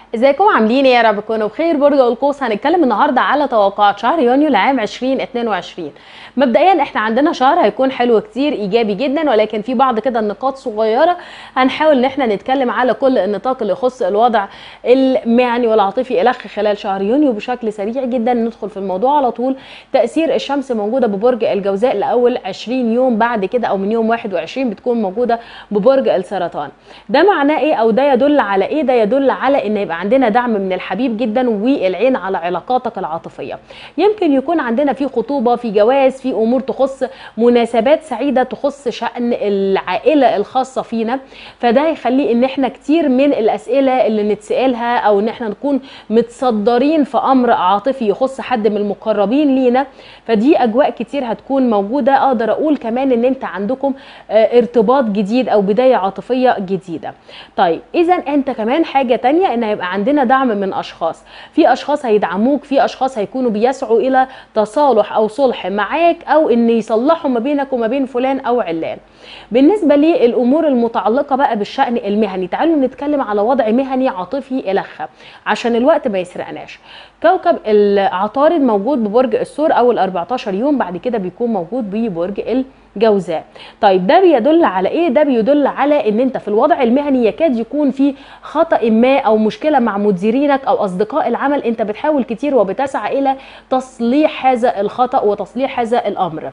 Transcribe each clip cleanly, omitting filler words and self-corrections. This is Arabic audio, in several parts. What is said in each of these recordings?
ازيكم عاملين ايه؟ يا رب تكونوا بخير. برج القوس هنتكلم النهارده على توقعات شهر يونيو لعام 2022. مبدئيا احنا عندنا شهر هيكون حلو كتير ايجابي جدا، ولكن في بعض كده النقاط صغيره هنحاول ان احنا نتكلم على كل النطاق اللي يخص الوضع المهني والعاطفي الخ خلال شهر يونيو بشكل سريع جدا. ندخل في الموضوع على طول. تاثير الشمس موجوده ببرج الجوزاء لاول 20 يوم، بعد كده او من يوم 21 بتكون موجوده ببرج السرطان. ده معناه ايه او ده يدل على ايه؟ ده يدل على ان يبقى عندنا دعم من الحبيب جدا والعين على علاقاتك العاطفيه. يمكن يكون عندنا في خطوبه، في جواز، في امور تخص مناسبات سعيده تخص شأن العائله الخاصه فينا. فده هيخلي ان احنا كتير من الاسئله اللي نتسالها او ان احنا نكون متصدرين في امر عاطفي يخص حد من المقربين لينا. فدي اجواء كتير هتكون موجوده. اقدر اقول كمان ان انت عندكم ارتباط جديد او بدايه عاطفيه جديده. طيب اذا انت كمان حاجه تانية ان هيبقى عندنا دعم من اشخاص. في اشخاص هيدعموك، في اشخاص هيكونوا بيسعوا الى تصالح او صلح معاك او ان يصلحوا ما بينك وما بين فلان او علان. بالنسبه للامور المتعلقه بقى بالشأن المهني، تعالوا نتكلم على وضع مهني عاطفي الخ عشان الوقت ما يسرقناش. كوكب العطارد موجود ببرج الثور اول 14 يوم، بعد كده بيكون موجود ببرج الجوزاء. طيب ده بيدل على ايه؟ ده بيدل على ان انت في الوضع المهني يكاد يكون في خطأ ما او مشكله مع مديرينك او اصدقاء العمل. انت بتحاول كتير وبتسعى الى تصليح هذا الخطأ وتصليح هذا الامر.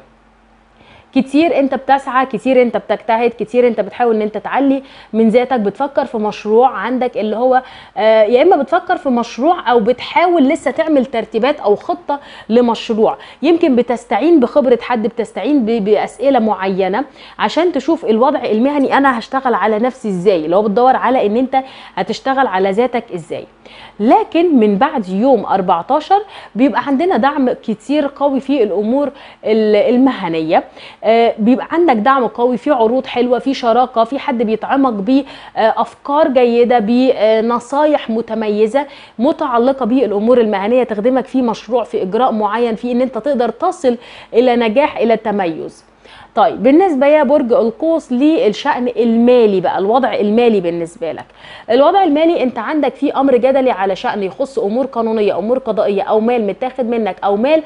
كتير انت بتسعى، كتير انت بتجتهد، كتير انت بتحاول ان انت تعلي من ذاتك، بتفكر في مشروع عندك اللي هو يا اما بتفكر في مشروع او بتحاول لسه تعمل ترتيبات او خطة لمشروع. يمكن بتستعين بخبرة حد، بتستعين بأسئلة معينة عشان تشوف الوضع المهني انا هشتغل على نفسي ازاي، اللي هو بتدور على ان انت هتشتغل على ذاتك ازاي. لكن من بعد يوم 14 بيبقى عندنا دعم كتير قوي في الامور المهنية. بيبقى عندك دعم قوي، في عروض حلوه، في شراكه، في حد بيطعمك بافكار جيده، بنصايح متميزه متعلقه بالامور المهنيه تخدمك في مشروع، في اجراء معين، في ان انت تقدر تصل الى نجاح، الى التميز. طيب بالنسبه يا برج القوس للشأن المالي بقى، الوضع المالي بالنسبه لك. الوضع المالي انت عندك في امر جدلي على شأن يخص امور قانونيه، امور قضائيه، او مال متاخد منك، او مال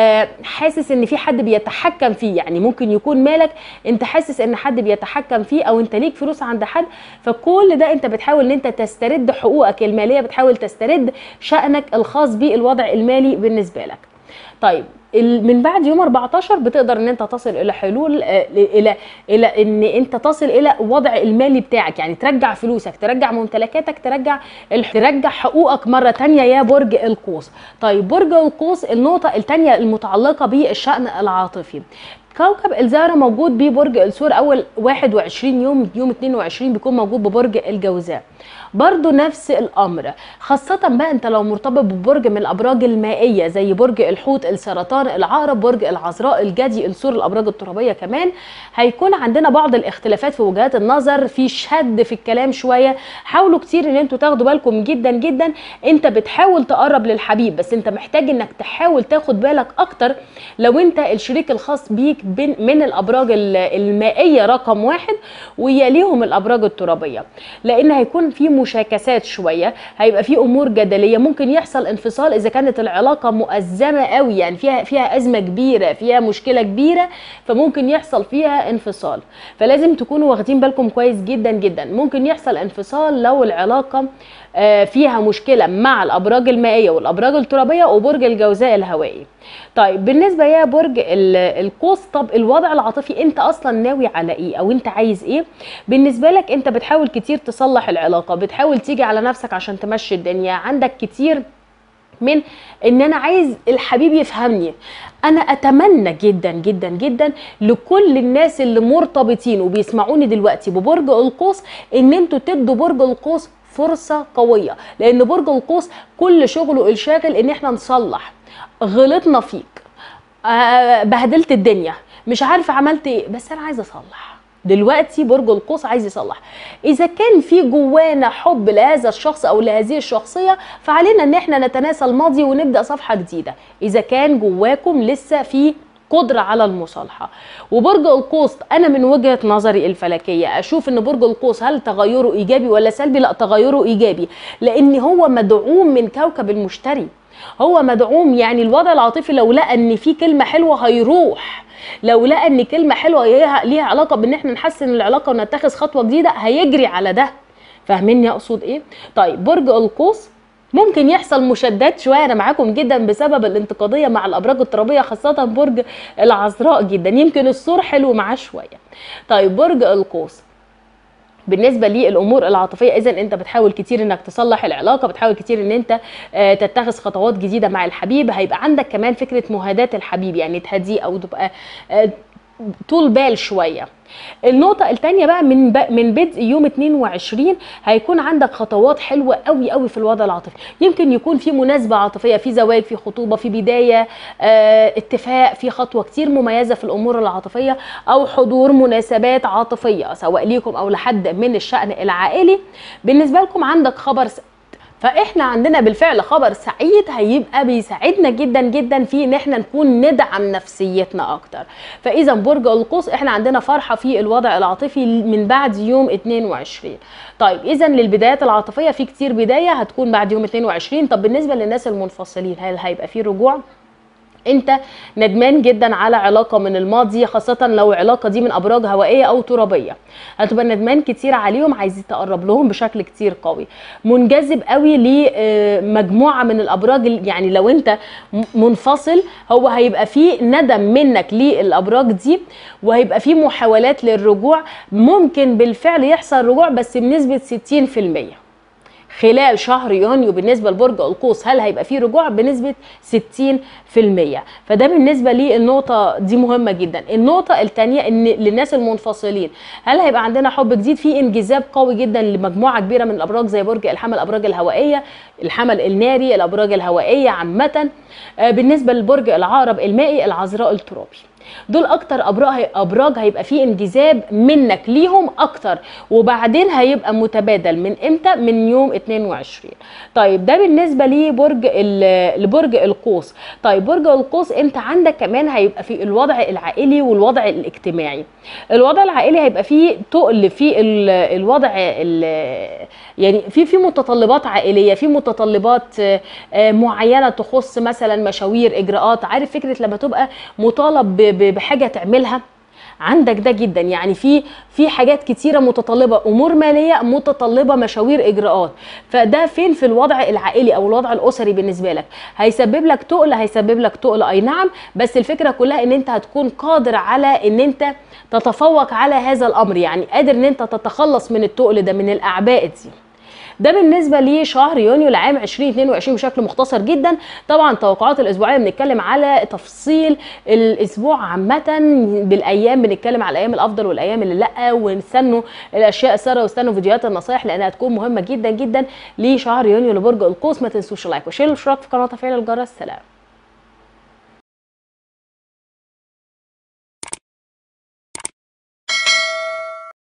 حاسس ان في حد بيتحكم فيه. يعني ممكن يكون مالك انت حاسس ان حد بيتحكم فيه، او انت ليك فلوس عند حد. فكل ده انت بتحاول ان انت تسترد حقوقك الماليه، بتحاول تسترد شأنك الخاص بالوضع المالي بالنسبه لك. طيب من بعد يوم 14 بتقدر ان انت تصل الى حلول الى ان انت تصل الى وضع المالي بتاعك، يعني ترجع فلوسك، ترجع ممتلكاتك، ترجع حقوقك مره تانية يا برج القوس. طيب برج القوس النقطه الثانيه المتعلقه بالشأن العاطفي. كوكب الزهرة موجود ببرج الثور اول 21 يوم، يوم 22 بيكون موجود ببرج الجوزاء. برضو نفس الامر، خاصة بقى انت لو مرتبط ببرج من الابراج المائية زي برج الحوت، السرطان، العقرب، برج العذراء، الجدي، الثور، الابراج الترابية كمان. هيكون عندنا بعض الاختلافات في وجهات النظر، في شد في الكلام شوية. حاولوا كتير ان انتوا تاخدوا بالكم جدا جدا. انت بتحاول تقرب للحبيب، بس انت محتاج انك تحاول تاخد بالك اكتر لو انت الشريك الخاص بيك من الابراج المائية رقم 1 ويليهم الابراج الترابية، لان هيكون في مشاكسات شويه، هيبقى في امور جدليه، ممكن يحصل انفصال اذا كانت العلاقه مؤزمه قوي، يعني فيها ازمه كبيره، فيها مشكله كبيره، فممكن يحصل فيها انفصال. فلازم تكونوا واخدين بالكم كويس جدا جدا. ممكن يحصل انفصال لو العلاقه فيها مشكله مع الابراج المائيه والابراج الترابيه وبرج الجوزاء الهوائي. طيب بالنسبه يا برج القوس، طب الوضع العاطفي انت اصلا ناوي على ايه او انت عايز ايه؟ بالنسبه لك انت بتحاول كتير تصلح العلاقه، بتحاول تيجي على نفسك عشان تمشي الدنيا. عندك كتير من ان انا عايز الحبيب يفهمني. انا اتمنى جدا جدا جدا لكل الناس اللي مرتبطين وبيسمعوني دلوقتي ببرج القوس ان انتوا تدوا برج القوس فرصه قويه، لان برج القوس كل شغله الشاغل ان احنا نصلح. غلطنا فيك، بهدلت الدنيا، مش عارفه عملت ايه، بس انا عايزه اصلح. دلوقتي برج القوس عايز يصلح. اذا كان في جوانا حب لهذا الشخص او لهذه الشخصيه، فعلينا ان احنا نتناسى الماضي ونبدا صفحه جديده. اذا كان جواكم لسه في قدرة على المصالحة. وبرج القوس انا من وجهة نظري الفلكية اشوف ان برج القوس هل تغيره ايجابي ولا سلبي؟ لا، تغيره ايجابي، لان هو مدعوم من كوكب المشتري، هو مدعوم. يعني الوضع العاطفي لو لقى ان في كلمة حلوة هيروح، لو لقى ان كلمة حلوة ليها علاقة بان احنا نحسن العلاقة ونتخذ خطوة جديدة هيجري على ده. فاهميني اقصد ايه؟ طيب برج القوس ممكن يحصل مشادات شويه، انا معاكم جدا بسبب الانتقاديه مع الابراج الترابيه، خاصه برج العذراء جدا، يمكن الصور حلو معاه شويه. طيب برج القوس بالنسبه للامور العاطفيه، اذا انت بتحاول كتير انك تصلح العلاقه، بتحاول كتير ان انت تتخذ خطوات جديده مع الحبيب. هيبقى عندك كمان فكره مهاداه الحبيب، يعني تهديه او تبقى طول بال شويه. النقطة الثانية بقى من بدء يوم 22 هيكون عندك خطوات حلوة قوي قوي في الوضع العاطفي. يمكن يكون في مناسبة عاطفية، في زواج، في خطوبة، في بداية اتفاق، في خطوة كتير مميزة في الأمور العاطفية، أو حضور مناسبات عاطفية سواء ليكم أو لحد من الشأن العائلي. بالنسبة لكم عندك خبر فاحنا عندنا بالفعل خبر سعيد هيبقى بيساعدنا جدا جدا في ان احنا نكون ندعم نفسيتنا اكتر. فاذا برج القوس احنا عندنا فرحه في الوضع العاطفي من بعد يوم 22. طيب اذا للبدايات العاطفيه في كتير بدايه هتكون بعد يوم 22. طب بالنسبه للناس المنفصلين هل هيبقى في رجوع؟ انت ندمان جدا على علاقه من الماضي، خاصه لو العلاقه دي من ابراج هوائيه او ترابيه، هتبقى ندمان كتير عليهم، عايز تقرب لهم بشكل كتير قوي، منجذب قوي لمجموعه من الابراج. يعني لو انت منفصل هو هيبقى فيه ندم منك للابراج دي، وهيبقى فيه محاولات للرجوع، ممكن بالفعل يحصل رجوع بس بنسبه 60% خلال شهر يونيو. بالنسبة لبرج القوس هل هيبقى فيه رجوع؟ بنسبة 60%. فده بالنسبة لي النقطة دي مهمة جدا. النقطة الثانية ان للناس المنفصلين هل هيبقى عندنا حب جديد؟ في انجذاب قوي جدا لمجموعة كبيرة من الابراج زي برج الحمل، الابراج الهوائية، الحمل الناري، الابراج الهوائية عامة. بالنسبة لبرج العقرب المائي، العذراء الترابي، دول اكتر ابراج هيبقى فيه انجذاب منك ليهم اكتر، وبعدين هيبقى متبادل من امتى؟ من يوم 22. طيب ده بالنسبه لبرج القوس. طيب برج القوس انت عندك كمان هيبقى في الوضع العائلي والوضع الاجتماعي. الوضع العائلي هيبقى فيه تقل في الوضع يعني في متطلبات عائليه، في متطلبات معينه تخص مثلا مشاوير، اجراءات. عارف فكره لما تبقى مطالب بحاجه تعملها عندك ده جدا، يعني في حاجات كتيره متطلبه، امور ماليه متطلبه، مشاوير، اجراءات. فده فين في الوضع العائلي او الوضع الاسري بالنسبه لك؟ هيسبب لك تقل، هيسبب لك تقل اي نعم، بس الفكره كلها ان انت هتكون قادر على ان انت تتفوق على هذا الامر، يعني قادر ان انت تتخلص من التقل ده، من الاعباء دي. ده بالنسبه لشهر يونيو لعام 2022 بشكل مختصر جدا. طبعا توقعات الاسبوعيه بنتكلم على تفصيل الاسبوع عامه بالايام، بنتكلم على الايام الافضل والايام اللي لا، ونستنوا الاشياء الساره واستنوا فيديوهات النصايح لانها هتكون مهمه جدا جدا لشهر يونيو لبرج القوس. ما تنسوش اللايك وشير والاشتراك في القناه وتفعيل الجرس. سلام.